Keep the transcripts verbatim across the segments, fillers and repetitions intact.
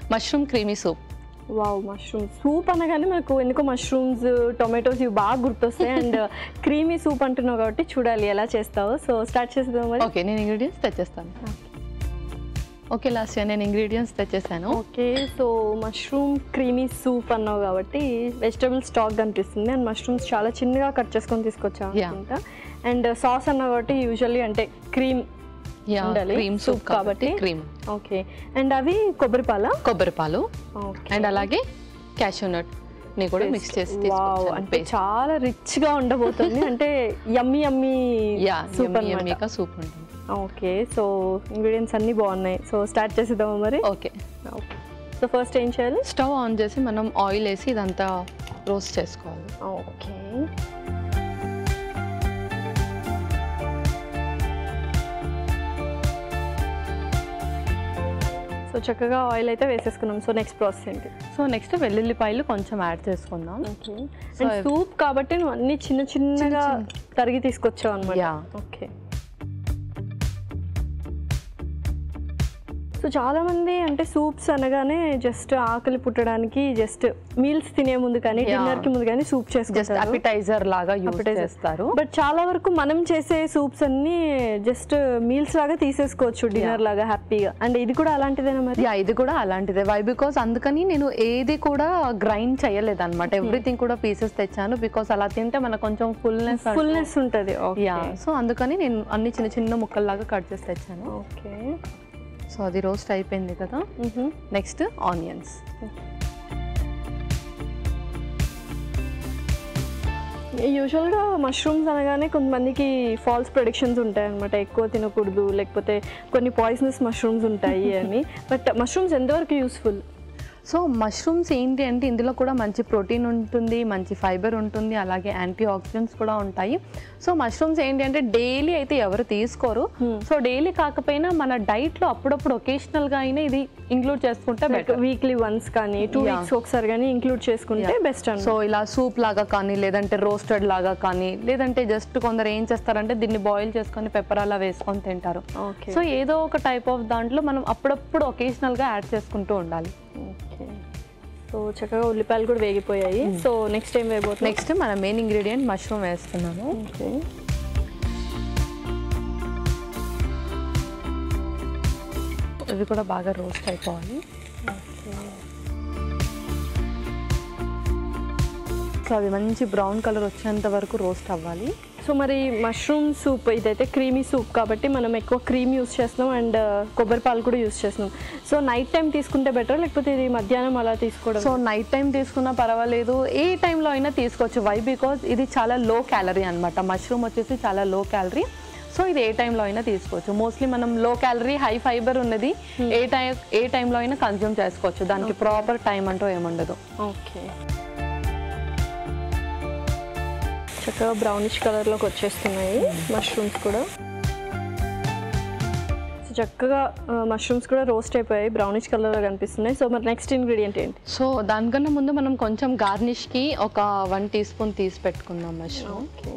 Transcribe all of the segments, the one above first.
Mushroom creamy soup. Wow, mushroom soup అనగానే మనకు ఎందుకో మష్రూమ్స్, టొమాటోస్ ఇవి బాగా గుర్తొస్తాయి. అండ్ క్రీమీ సూప్ అంటున్నావు కాబట్టి చూడాలి ఎలా చేస్తావు. సో స్టార్ట్ చేసేద్దాం మరి. ఓకే, నేను ఇంగ్రీడియంట్స్ తెచ్చేస్తాను. ఓకే లాస్ట్ ఇయర్ నేను ఇంగ్రీడియంట్స్ తెచ్చేసాను. Okay, so mushroom creamy soup అన్నావు కాబట్టి వెజిటబుల్ స్టాక్ కనిపిస్తుంది. అండ్ మష్రూమ్స్ చాలా చిన్నగా కట్ చేసుకొని తీసుకొచ్చాను అనుకుంటా. అండ్ సాస్ అన్నావు కాబట్టి యూజువల్లీ అంటే క్రీమ్ క్రీమ్ సూప్ కాబట్టి క్రీమ్. ఓకే, అండ్ అవి కొబ్బరి పాల కొబ్బరి పాలు అండ్ అలాగే క్యాషూ నట్ ని కూడా మిక్స్ చేసి తీసుకొచ్చాను. అంటే చాలా రిచ్ గా ఉండబోతుంది. అంటే యమ్మీ యమ్మీ సూప్ అన్నమాట. సూప్ ఉంటుంది. ఓకే, సో ఇంగ్రీడియంట్స్ అన్నీ బాగున్నాయి. సో స్టార్ట్ చేసేద్దాము మరి. ఓకే ఓకే, సో ఫస్ట్ ఏం చేయాలి? స్టవ్ ఆన్ చేసి మనం ఆయిల్ వేసి ఇదంతా రోస్ట్ చేసుకోవాలి. ఓకే, సో చక్కగా ఆయిల్ అయితే వేసేసుకున్నాం. సో నెక్స్ట్ ప్రాసెస్ ఏంటి? సో నెక్స్ట్ వెల్లుల్లిపాయలు కొంచెం యాడ్ చేసుకుందాం. ఓకే, అండ్ సూప్ కాబట్టి నువ్వు అన్ని చిన్న చిన్నగా తరిగి తీసుకొచ్చావు అనమాట. ఓకే, సో చాలా మంది అంటే సూప్స్ అనగానే జస్ట్ ఆకలి పుట్టడానికి జస్ట్ మీల్స్ తినే ముందు కానీ డిన్నర్ కి ముందు కానీ సూప్ చేసుకుంటారు, అపిటైజర్ లాగా యూస్ చేస్తారు. బట్ చాలా వరకు మనం చేసే సూప్స్ అన్ని జస్ట్ మీల్స్ లాగా తీసేసుకోవచ్చు డిన్నర్ లాగా హ్యాపీగా. అండ్ ఇది కూడా అలాంటిదేనా మరి? యా, ఇది కూడా అలాంటిదే. వై బికాస్ అందుకని నేను ఏది కూడా గ్రైండ్ చేయలేదు అనమాట. ఎవ్రీథింగ్ కూడా పీసెస్ తెచ్చాను. బికాస్ అలా తింటే మనకు కొంచెం ఫుల్నెస్ ఫుల్నెస్ ఉంటుంది. యా, సో అందుకని నేను అన్ని చిన్న చిన్న ముక్కల్లాగా కట్ చేసి తెచ్చాను. ఓకే, సో అది రోస్ట్ అయిపోయింది కదా. Next onions. యూజువల్గా మష్రూమ్స్ అనగానే కొంతమందికి ఫాల్స్ ప్రొడిక్షన్స్ ఉంటాయి అనమాట, ఎక్కువ తినకూడదు లేకపోతే కొన్ని పాయిజనస్ మష్రూమ్స్ ఉంటాయి అని. బట్ మష్రూమ్స్ ఎంతవరకు యూస్ఫుల్? సో మష్రూమ్స్ ఏంటి అంటే ఇందులో కూడా మంచి ప్రోటీన్ ఉంటుంది, మంచి ఫైబర్ ఉంటుంది, అలాగే యాంటీ ఆక్సిడెంట్స్ కూడా ఉంటాయి. సో మష్రూమ్స్ ఏంటి అంటే డైలీ అయితే ఎవరు తీసుకోరు. సో డైలీ కాకపోయినా మన డైట్లో అప్పుడప్పుడు ఒకేషనల్గా అయినా ఇది ఇంక్లూడ్ చేసుకుంటే బెటర్. వీక్లీ వన్స్ కానీ టూ వీక్స్ ఒకసారి కానీ ఇంక్లూడ్ చేసుకుంటే బెస్ట్ అండి. సో ఇలా సూప్ లాగా కానీ లేదంటే రోస్టెడ్ లాగా కానీ లేదంటే జస్ట్ కొందరు ఏం చేస్తారంటే దీన్ని బాయిల్ చేసుకొని పెప్పర్ అలా వేసుకొని తింటారు. సో ఏదో ఒక టైప్ ఆఫ్ దాంట్లో మనం అప్పుడప్పుడు ఒకేషనల్గా యాడ్ చేసుకుంటూ ఉండాలి. ఓకే, సో చక్కగా ఉల్లిపాయలు కూడా వేగిపోయాయి. సో నెక్స్ట్ ఏం వేయబోతుంది? నెక్స్ట్ మన మెయిన్ ఇంగ్రీడియంట్ మష్రూమ్ వేస్తున్నాము. ఓకే, ఇవి కూడా బాగా రోస్ట్ అయిపోవాలి. సో అవి మంచి బ్రౌన్ కలర్ వచ్చేంత వరకు రోస్ట్ అవ్వాలి. సో మరి మష్రూమ్ సూప్ ఇదైతే క్రీమీ సూప్ కాబట్టి మనం ఎక్కువ క్రీమ్ యూస్ చేస్తున్నాం అండ్ కొబ్బరి పాలు కూడా యూస్ చేస్తున్నాం. సో నైట్ టైం తీసుకుంటే బెటర్ లేకపోతే ఇది మధ్యాహ్నం అలా తీసుకోవడం? సో నైట్ టైం తీసుకున్నా పర్వాలేదు, ఏ టైంలో అయినా తీసుకోవచ్చు. వై బికాజ్ ఇది చాలా లో క్యాలరీ అనమాట. మష్రూమ్ వచ్చేసి చాలా లో క్యాలరీ. సో ఇది ఏ టైంలో అయినా తీసుకోవచ్చు. మోస్ట్లీ మనం లో క్యాలరీ హై ఫైబర్ ఉన్నది ఏ టైం ఏ టైంలో అయినా కన్జ్యూమ్ చేసుకోవచ్చు. దానికి ప్రాపర్ టైం అంటూ ఏముండదు. ఓకే, చక్కగా బ్రౌనిష్ కలర్లోకి వచ్చేస్తున్నాయి మష్రూమ్స్ కూడా. సో చక్కగా మష్రూమ్స్ కూడా రోస్ట్ అయిపోయాయి, బ్రౌనిష్ కలర్లో కనిపిస్తున్నాయి. సో మరి నెక్స్ట్ ఇంగ్రీడియంట్ ఏంటి? సో దానికన్నా ముందు మనం కొంచెం గార్నిష్కి ఒక వన్ టీ స్పూన్ తీసి పెట్టుకుందాం మష్రూమ్. ఓకే,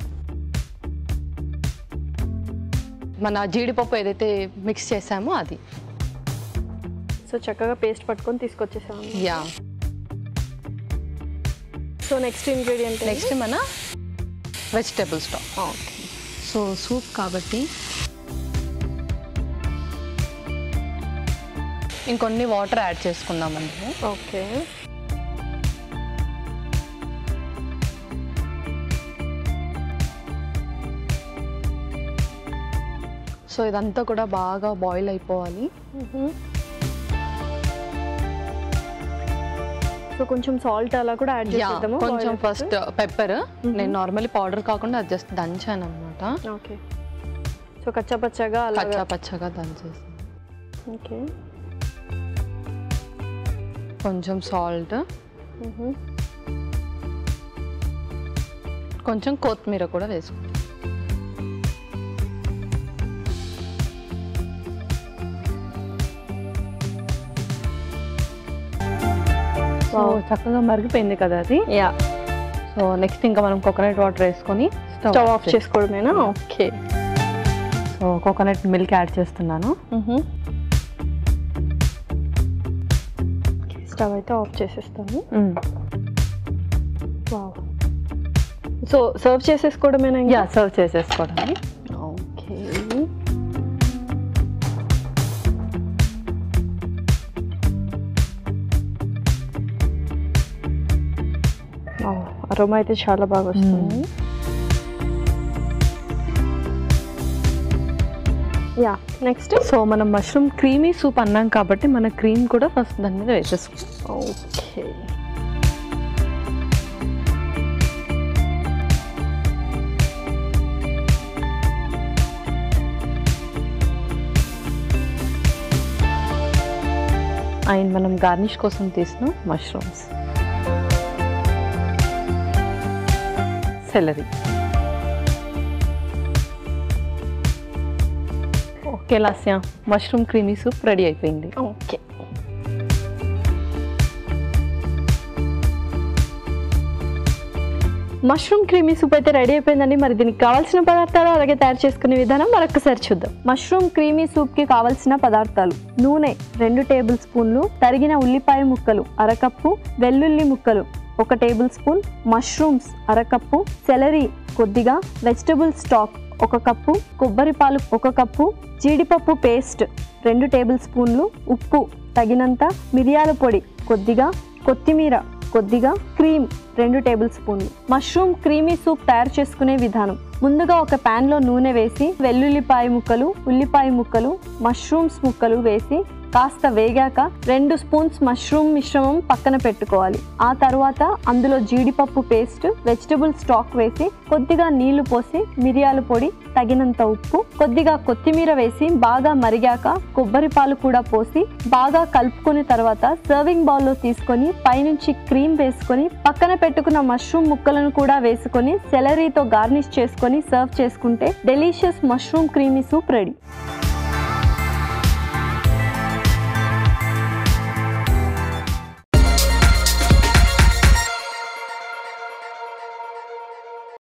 మన జీడిపప్పు ఏదైతే మిక్స్ చేసామో అది. సో చక్కగా పేస్ట్ పట్టుకొని తీసుకొచ్చేసాము. Yeah, so next ingredient next మన vegetable stock. Okay, so soup కాబట్టి ఇంకొన్ని వాటర్ యాడ్ చేసుకుందాం అంటే. ఓకే, సో ఇదంతా కూడా బాగా బాయిల్ అయిపోవాలి. సో కొంచెం సాల్ట్ అలా కూడా యాడ్ చేద్దాము. కొంచెం ఫస్ట్ పెప్పర్, నేను నార్మల్లీ పౌడర్ కాకుండా అది జస్ట్ దంచాను అనమాట. ఓకే, సో కచ్చా పచ్చగా అలా కచ్చా పచ్చగా దంచేసి. ఓకే, కొంచెం సాల్ట్, కొంచెం కొత్తిమీర కూడా వేసుకుంటాం. సో చక్కగా మరిగిపోయింది కదా అది. యా, సో నెక్స్ట్ ఇంకా మనం కోకోనట్ వాటర్ వేసుకొని స్టవ్ ఆఫ్ చేసుకోవడమేనా? Okay, so coconut milk add చేస్తున్నాను. స్టవ్ అయితే ఆఫ్ చేసేస్తాను. సో సర్వ్ చేసేసుకోవడమేనా? యా, సర్వ్ చేసేసుకోవడమే. ఓకే. అరోమా అయితే చాలా బాగా వస్తుంది. యా, నెక్స్ట్ సో మనం మష్రూమ్ క్రీమీ సూప్ అన్నాం కాబట్టి మన క్రీమ్ కూడా ఫస్ట్ దాని మీద వేసేసుకో. ఓకే. అండ్ మనం గార్నిష్ కోసం తీసిన mushrooms, celery. Okay Lasya, mushroom creamy soup ready అయిపోయింది. ఓకే. మష్రూమ్ క్రీమీ సూప్ అయితే రెడీ అయిపోయిందండి. మరి దీనికి కావాల్సిన పదార్థాలు అలాగే తయారు చేసుకునే విధానం మరొకసారి చూద్దాం. మష్రూమ్ క్రీమీ సూప్ కి కావాల్సిన పదార్థాలు: నూనె రెండు టేబుల్ స్పూన్లు, తరిగిన ఉల్లిపాయ ముక్కలు అరకప్పు, వెల్లుల్లి ముక్కలు ఒక టేబుల్ స్పూన్, మష్రూమ్స్ అరకప్పు, సెలరీ కొద్దిగా, వెజిటబుల్ స్టాక్ ఒక కప్పు, కొబ్బరి పాలు ఒక కప్పు, జీడిపప్పు పేస్ట్ రెండు టేబుల్ స్పూన్లు, ఉప్పు తగినంత, మిరియాల పొడి కొద్దిగా, కొత్తిమీర కొద్దిగా, క్రీమ్ రెండు టేబుల్ స్పూన్లు. మష్రూమ్ క్రీమీ సూప్ తయారు చేసుకునే విధానం: ముందుగా ఒక ప్యాన్ లో నూనె వేసి వెల్లుల్లిపాయ ముక్కలు, ఉల్లిపాయ ముక్కలు, మష్రూమ్స్ ముక్కలు వేసి కాస్త వేగాక రెండు స్పూన్స్ మష్రూమ్ మిశ్రమం పక్కన పెట్టుకోవాలి. ఆ తర్వాత అందులో జీడిపప్పు పేస్ట్, వెజిటబుల్ స్టాక్ వేసి కొద్దిగా నీళ్లు పోసి మిరియాల పొడి తగినంత ఉప్పు, కొద్దిగా కొత్తిమీర వేసి బాగా మరిగాక కొబ్బరి పాలు కూడా పోసి బాగా కలుపుకున్న తర్వాత సర్వింగ్ బౌల్లో తీసుకొని పైనుంచి క్రీమ్ వేసుకొని పక్కన పెట్టుకున్న మష్రూమ్ ముక్కలను కూడా వేసుకొని సెలరీతో గార్నిష్ చేసుకొని సర్వ్ చేసుకుంటే delicious mushroom creamy soup ready.